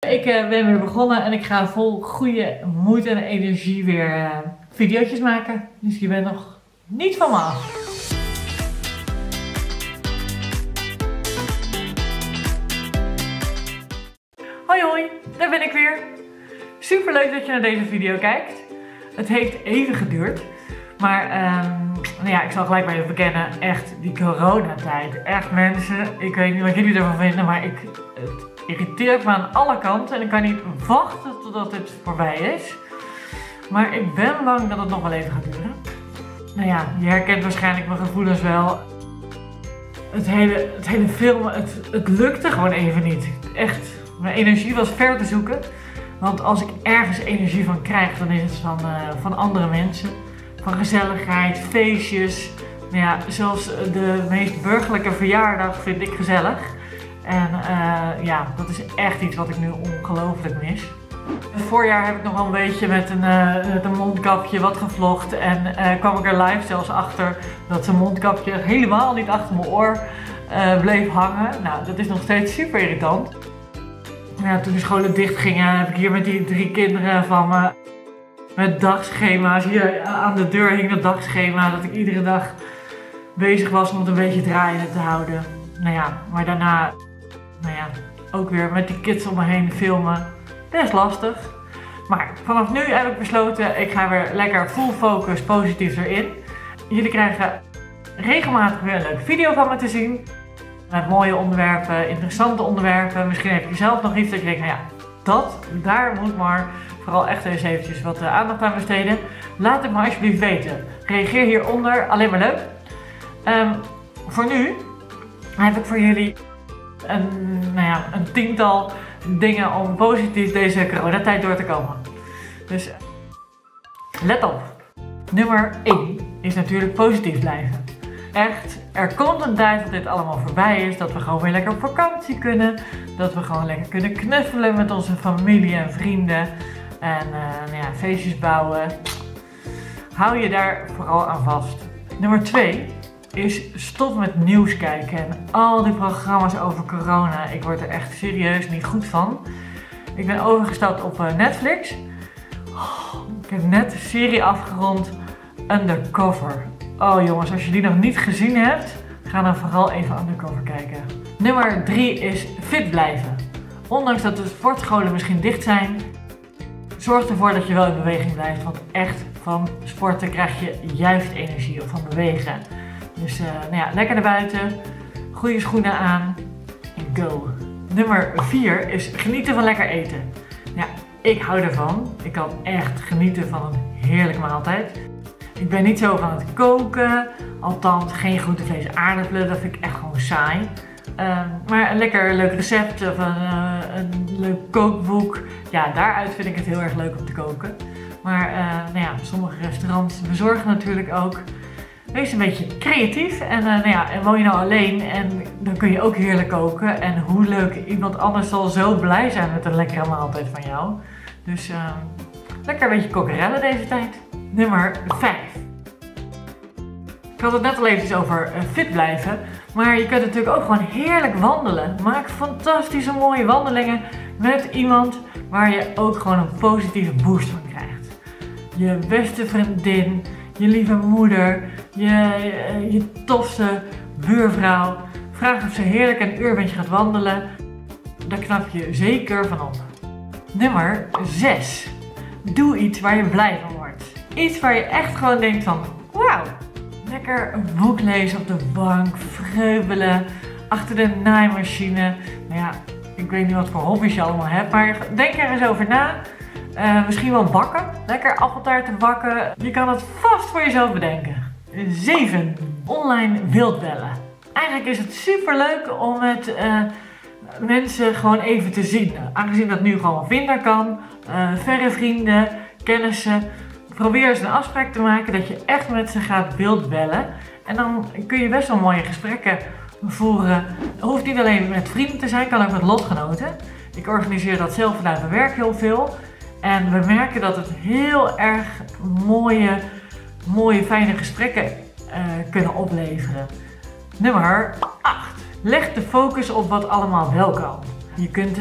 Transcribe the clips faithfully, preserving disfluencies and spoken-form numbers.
Ik uh, ben weer begonnen en ik ga vol goede moed en energie weer uh, video's maken. Dus je bent nog niet van me af. Hoi hoi, daar ben ik weer. Super leuk dat je naar deze video kijkt. Het heeft even geduurd. Maar um, nou ja, ik zal gelijk maar even bekennen, echt die coronatijd. Echt mensen, ik weet niet wat jullie ervan vinden, maar ik, het irriteert me aan alle kanten. En ik kan niet wachten totdat dit voorbij is. Maar ik ben bang dat het nog wel even gaat duren. Nou ja, je herkent waarschijnlijk mijn gevoelens wel. Het hele, het hele filmen, het, het lukte gewoon even niet. Echt, mijn energie was ver te zoeken. Want als ik ergens energie van krijg, dan is het van, uh, van andere mensen. Van gezelligheid, feestjes. Nou ja, zelfs de meest burgerlijke verjaardag vind ik gezellig. En uh, ja, dat is echt iets wat ik nu ongelooflijk mis. Het voorjaar heb ik nog wel een beetje met een, uh, met een mondkapje wat gevlogd. En uh, kwam ik er live zelfs achter dat zijn mondkapje helemaal niet achter mijn oor uh, bleef hangen. Nou, dat is nog steeds super irritant. Ja, toen de scholen dicht gingen, heb ik hier met die drie kinderen van me met dagschema's. Hier aan de deur hing dat dagschema dat ik iedere dag bezig was om het een beetje draaiende te houden. Nou ja, maar daarna, nou ja, ook weer met die kids om me heen filmen. Best lastig. Maar vanaf nu heb ik besloten, ik ga weer lekker full focus positief erin. Jullie krijgen regelmatig weer een leuke video van me te zien. Met mooie onderwerpen, interessante onderwerpen. Misschien heb je zelf nog iets dat je denkt, nou ja, dat, daar moet maar vooral echt eens eventjes wat aandacht aan besteden. Laat het me alsjeblieft weten. Reageer hieronder, alleen maar leuk. Um, voor nu heb ik voor jullie een, nou ja, een tiental dingen om positief deze coronatijd door te komen. Dus let op. Nummer één is natuurlijk positief blijven. Echt, er komt een tijd dat dit allemaal voorbij is, dat we gewoon weer lekker op vakantie kunnen. Dat we gewoon lekker kunnen knuffelen met onze familie en vrienden. En uh, nou ja, feestjes bouwen. Hou je daar vooral aan vast. Nummer twee is stop met nieuws kijken en al die programma's over corona. Ik word er echt serieus niet goed van. Ik ben overgestapt op uh, Netflix. Oh, ik heb net de serie afgerond Undercover. Oh jongens, als je die nog niet gezien hebt, ga dan vooral even Undercover kijken. Nummer drie is fit blijven. Ondanks dat de sportscholen misschien dicht zijn, zorg ervoor dat je wel in beweging blijft. Want echt van sporten krijg je juist energie of van bewegen. Dus uh, nou ja, lekker naar buiten, goede schoenen aan en go. Nummer vier is genieten van lekker eten. Ja, ik hou ervan. Ik kan echt genieten van een heerlijke maaltijd. Ik ben niet zo van het koken, althans geen groente, vlees, aardappelen, dat vind ik echt gewoon saai. Uh, maar een lekker leuk recept of een, uh, een leuk kookboek, ja, daaruit vind ik het heel erg leuk om te koken. Maar uh, nou ja, sommige restaurants bezorgen natuurlijk ook. Wees een beetje creatief en, uh, nou ja, en woon je nou alleen en dan kun je ook heerlijk koken. En hoe leuk, iemand anders zal zo blij zijn met een lekkere maaltijd van jou. Dus uh, lekker een beetje kokkerellen deze tijd. Nummer vijf. Ik had het net al eventjes over uh, fit blijven, maar je kunt natuurlijk ook gewoon heerlijk wandelen. Maak fantastische mooie wandelingen met iemand waar je ook gewoon een positieve boost van krijgt. Je beste vriendin, je lieve moeder, je, je, je tofste buurvrouw. Vraag of ze heerlijk een uur met je gaat wandelen. Daar knap je zeker van op. Nummer zes. Doe iets waar je blij van wordt. Iets waar je echt gewoon denkt van, wauw. Lekker een boek lezen op de bank, vreubelen, achter de naaimachine. Nou ja, ik weet niet wat voor hobby's je allemaal hebt, maar denk er eens over na. Uh, misschien wel bakken. Lekker appeltaarten bakken. Je kan het vast voor jezelf bedenken. zeven. Online wildbellen. Eigenlijk is het super leuk om met uh, mensen gewoon even te zien. Aangezien dat nu gewoon vinden kan. Uh, verre vrienden, kennissen. Probeer eens een afspraak te maken dat je echt met ze gaat wildbellen. En dan kun je best wel mooie gesprekken voeren. Het hoeft niet alleen met vrienden te zijn, kan ook met lotgenoten. Ik organiseer dat zelf vanuit mijn werk heel veel. En we merken dat het heel erg mooie, mooie fijne gesprekken uh, kunnen opleveren. Nummer acht. Leg de focus op wat allemaal wel kan. Je kunt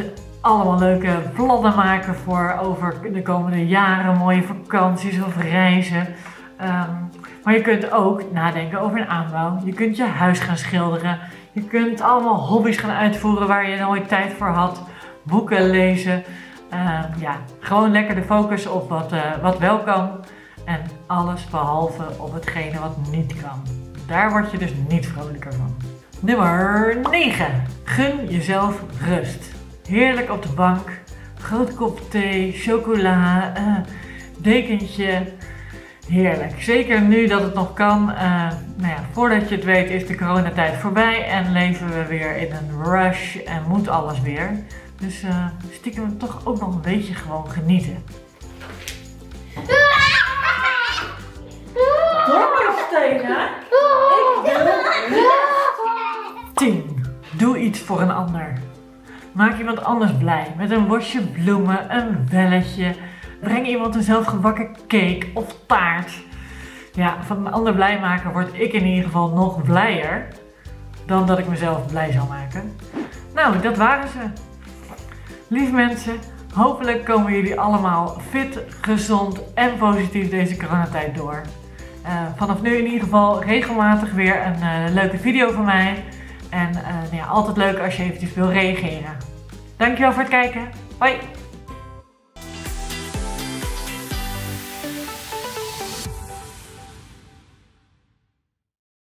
allemaal leuke plannen maken voor over de komende jaren, mooie vakanties of reizen. Um, maar je kunt ook nadenken over een aanbouw. Je kunt je huis gaan schilderen. Je kunt allemaal hobby's gaan uitvoeren waar je nooit tijd voor had. Boeken lezen. Uh, ja, gewoon lekker de focus op wat, uh, wat wel kan. En alles behalve op hetgene wat niet kan. Daar word je dus niet vrolijker van. Nummer negen. Gun jezelf rust. Heerlijk op de bank. Groot kop thee, chocola, uh, dekentje. Heerlijk. Zeker nu dat het nog kan. Uh, nou ja, voordat je het weet is de coronatijd voorbij en leven we weer in een rush en moet alles weer. Dus uh, stiekem toch ook nog een beetje gewoon genieten. Door maar, Stena. Ik wil tien. Doe iets voor een ander. Maak iemand anders blij met een bosje bloemen, een belletje. Breng iemand een zelfgebakken cake of taart. Ja, van een ander blij maken word ik in ieder geval nog blijer dan dat ik mezelf blij zou maken. Nou, dat waren ze. Lieve mensen, hopelijk komen jullie allemaal fit, gezond en positief deze coronatijd door. Uh, vanaf nu in ieder geval regelmatig weer een uh, leuke video van mij. En uh, nou ja, altijd leuk als je eventjes wil reageren. Dankjewel voor het kijken. Hoi!